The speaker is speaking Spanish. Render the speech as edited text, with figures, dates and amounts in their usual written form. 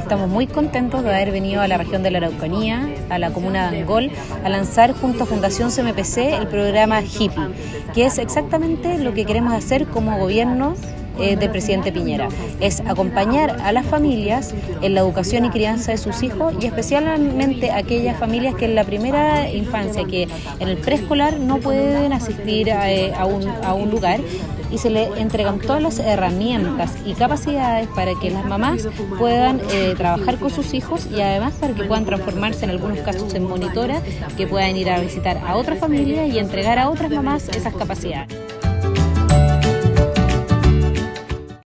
Estamos muy contentos de haber venido a la región de la Araucanía, a la comuna de Angol, a lanzar junto a Fundación CMPC el programa Hippie, que es exactamente lo que queremos hacer como gobierno del presidente Piñera. Es acompañar a las familias en la educación y crianza de sus hijos, y especialmente aquellas familias que en la primera infancia, que en el preescolar no pueden asistir a un lugar, y se le entregan todas las herramientas y capacidades para que las mamás puedan trabajar con sus hijos, y además para que puedan transformarse en algunos casos en monitoras, que puedan ir a visitar a otras familias y entregar a otras mamás esas capacidades.